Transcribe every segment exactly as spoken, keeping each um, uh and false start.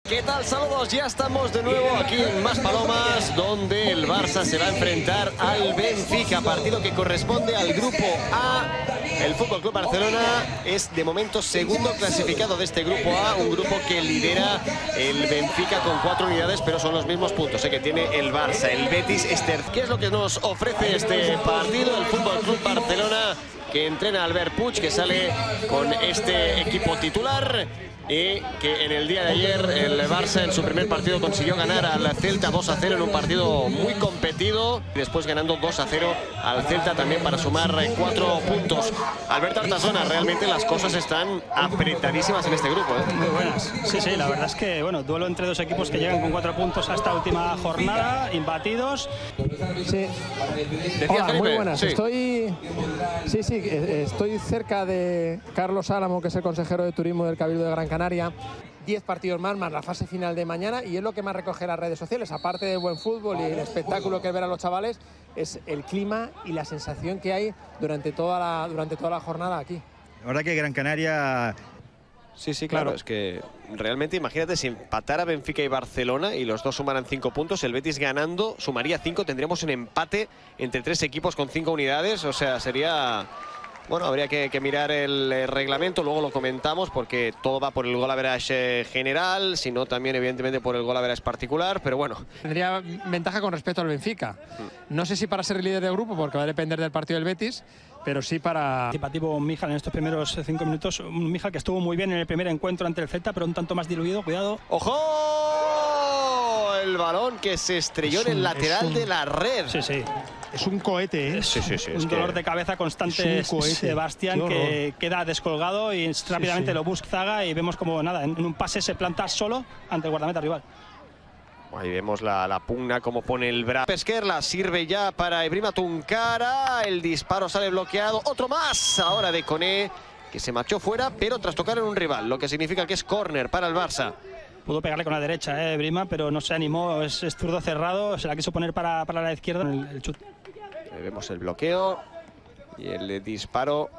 ¿Qué tal? Saludos, ya estamos de nuevo aquí en Maspalomas, donde el Barça se va a enfrentar al Benfica, partido que corresponde al grupo A. El F C Barcelona es de momento segundo clasificado de este grupo A, un grupo que lidera el Benfica con cuatro unidades, pero son los mismos puntos ¿eh? que tiene el Barça. El Betis es tercero. ¿Qué es lo que nos ofrece este partido? El F C Barcelona, que entrena a Albert Puig, que sale con este equipo titular. Y que en el día de ayer el Barça en su primer partido consiguió ganar al Celta dos a cero en un partido muy competido. Después ganando dos a cero al Celta también para sumar cuatro puntos. Alberto Artasona, realmente las cosas están apretadísimas en este grupo, ¿eh? Muy buenas. Sí, sí, la verdad es que, bueno, duelo entre dos equipos que llegan con cuatro puntos a esta última jornada, imbatidos. Sí. Decía Hola, Felipe, muy buenas. sí. Estoy, sí, sí, estoy cerca de Carlos Álamo, que es el consejero de turismo del Cabildo de Gran Canaria. diez partidos más, más la fase final de mañana, y es lo que más recoge las redes sociales, aparte del buen fútbol y el espectáculo que ver a los chavales, es el clima y la sensación que hay durante toda la, durante toda la jornada aquí. La verdad que Gran Canaria... Sí, sí, claro, claro, es que realmente imagínate si empatara Benfica y Barcelona y los dos sumaran cinco puntos, el Betis ganando sumaría cinco, tendríamos un empate entre tres equipos con cinco unidades, o sea, sería... Bueno, habría que, que mirar el, el reglamento, luego lo comentamos, porque todo va por el gol average general, sino también evidentemente por el gol average particular, pero bueno. Tendría ventaja con respecto al Benfica. No sé si para ser líder del grupo, porque va a depender del partido del Betis, pero sí para... Participativo Mijal en estos primeros cinco minutos, un Mijal que estuvo muy bien en el primer encuentro ante el Celta, pero un tanto más diluido, cuidado. ¡Ojo! El balón que se estrelló un, en el lateral un... de la red. Sí, sí. Es un cohete, ¿eh? Sí, sí, sí, un es dolor que... de cabeza constante. Sebastián, que queda descolgado y rápidamente sí, sí. lo busca Zaga, y vemos como nada, en un pase se planta solo ante el guardameta rival. Ahí vemos la, la pugna, como pone el brazo. Pesquer la sirve ya para Ibrahima Tunkara. El disparo sale bloqueado. Otro más ahora de Koné, que se marchó fuera, pero tras tocar en un rival, lo que significa que es córner para el Barça. Pudo pegarle con la derecha, eh, Brima, pero no se animó, es, es zurdo cerrado, se la quiso poner para, para la izquierda en el, el chute. Eh, vemos el bloqueo y el disparo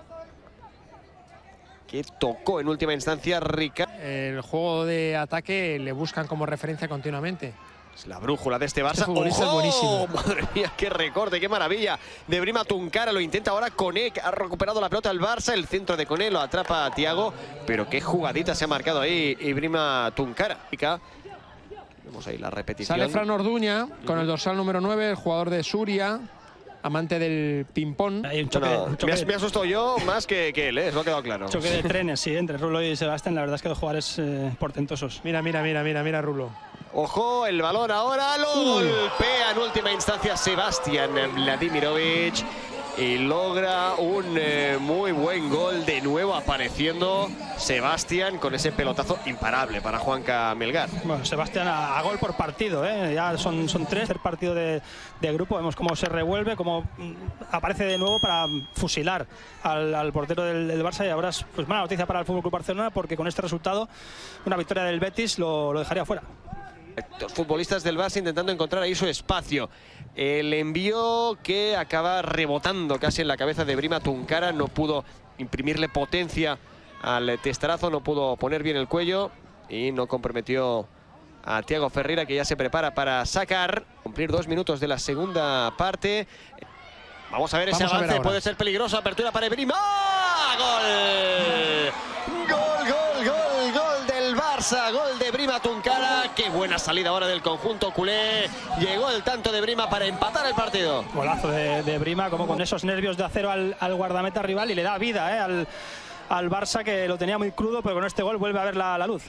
que tocó en última instancia Rica. El juego de ataque le buscan como referencia continuamente. Es la brújula de este Barça. Este futbolista es buenísimo. Madre mía, qué recorte, qué maravilla. De Brima Tunkara, lo intenta ahora Koné, que ha recuperado la pelota al Barça. El centro de Koné lo atrapa a Thiago. Pero qué jugadita se ha marcado ahí Ibrahima Tunkara. Vemos ahí la repetición. Sale Fran Orduña con el dorsal número nueve, el jugador de Suria, amante del ping-pong. No, me, me asustó yo más que, que él, ¿eh? Eso ha quedado claro. Choque de trenes, sí, entre Rulo y Sebastián. La verdad es que dos jugadores eh, portentosos. Mira, mira, mira, mira, mira, Rulo. Ojo, el balón ahora lo Uy. golpea en última instancia Sebastián Vladimirovic y logra un eh, muy buen gol, de nuevo apareciendo Sebastián con ese pelotazo imparable para Juanca Melgar. Bueno, Sebastián a, a gol por partido, ¿eh? Ya son, son tres, el partido de, de grupo. Vemos cómo se revuelve, cómo aparece de nuevo para fusilar al, al portero del, del Barça, y ahora es pues, mala noticia para el F C Barcelona, porque con este resultado una victoria del Betis lo, lo dejaría fuera. Los futbolistas del Barça intentando encontrar ahí su espacio. El envío que acaba rebotando casi en la cabeza de Ibrahima Tunkara. No pudo imprimirle potencia al testarazo, no pudo poner bien el cuello y no comprometió a Thiago Ferreira, que ya se prepara para sacar. Cumplir dos minutos de la segunda parte. Vamos a ver ese Vamos avance, ver puede ser peligroso. Apertura para Ibrahima. ¡Gol! ¡Gol, gol, gol, gol del Barça! Gol de Ibrahima Tunkara. Qué buena salida ahora del conjunto culé. Llegó el tanto de Brima para empatar el partido. Golazo de, de Brima, como con esos nervios de acero al, al guardameta rival, y le da vida eh, al, al Barça, que lo tenía muy crudo, pero con este gol vuelve a ver la, la luz.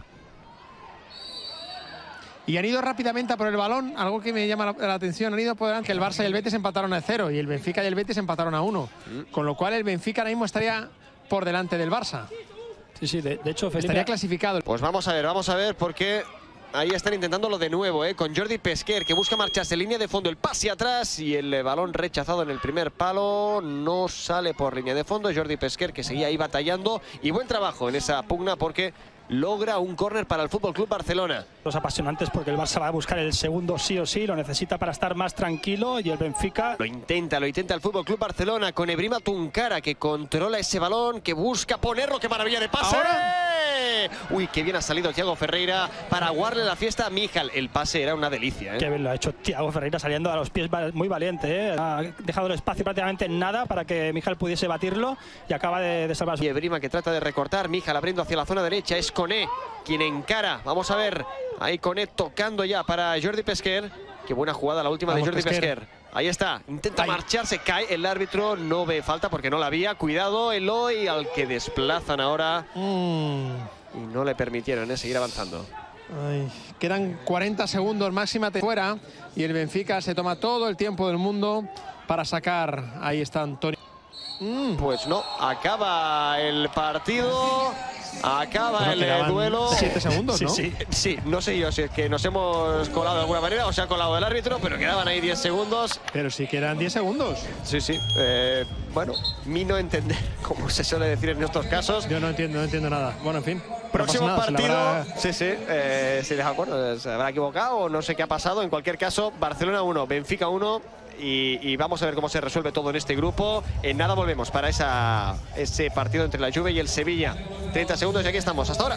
Y han ido rápidamente a por el balón, algo que me llama la, la atención. Han ido por delante, que el Barça y el Betis empataron a cero, y el Benfica y el Betis empataron a uno. Mm. Con lo cual el Benfica ahora mismo estaría por delante del Barça. Sí, sí, de, de hecho, Felipe... estaría clasificado. Pues vamos a ver, vamos a ver, porque ahí están intentándolo de nuevo, ¿eh? Con Jordi Pesquer, que busca marcharse en línea de fondo, el pase atrás y el balón rechazado en el primer palo. No sale por línea de fondo. Jordi Pesquer, que seguía ahí batallando, y buen trabajo en esa pugna, porque logra un córner para el F C Barcelona. Los apasionantes, porque el Barça va a buscar el segundo sí o sí, lo necesita para estar más tranquilo, y el Benfica... Lo intenta, lo intenta el F C Barcelona con Ibrahima Tunkara, que controla ese balón, que busca ponerlo. ¡Qué maravilla de pase! ¿Ahora? Juve. Uy, qué bien ha salido Thiago Ferreira para aguarle la fiesta a Michal. El pase era una delicia, ¿eh? Qué bien lo ha hecho Thiago Ferreira, saliendo a los pies muy valiente, ¿eh? Ha dejado el espacio prácticamente en nada para que Michal pudiese batirlo y acaba de, de salvar su... Y Ebrima que trata de recortar. Michal abriendo hacia la zona derecha. Es Koné quien encara. Vamos a ver. Ahí Koné tocando ya para Jordi Pesquer. Qué buena jugada la última. Vamos, de Jordi Pesquer. Pesquer. Ahí está. Intenta Ahí. marcharse. Cae. El árbitro no ve falta porque no la había. Cuidado, Eloy, al que desplazan ahora. Mm. Y no le permitieron, ¿eh? seguir avanzando. Ay, quedan cuarenta segundos máxima fuera. Y el Benfica se toma todo el tiempo del mundo para sacar. Ahí está Antonio. Mm. Pues no. Acaba el partido. Acaba bueno, el duelo. Siete segundos, ¿no? Sí, sí, sí, no sé yo si es que nos hemos colado de alguna manera o se ha colado el árbitro, pero quedaban ahí diez segundos. Pero sí quedan diez segundos. Sí, sí. Eh, bueno, mi no entender, como se suele decir en estos casos. Yo no entiendo, no entiendo nada. Bueno, en fin. Próximo no nada, partido. Habrá... Sí, sí. Eh, se, deja, bueno, se habrá equivocado o no sé qué ha pasado. En cualquier caso, Barcelona uno, Benfica uno. Y, y vamos a ver cómo se resuelve todo en este grupo. En nada volvemos para esa, ese partido entre la Juve y el Sevilla. treinta segundos y aquí estamos. Hasta ahora.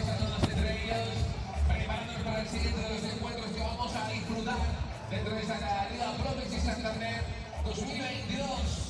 Dentro de esta liga Pro Santander dos mil veintidós.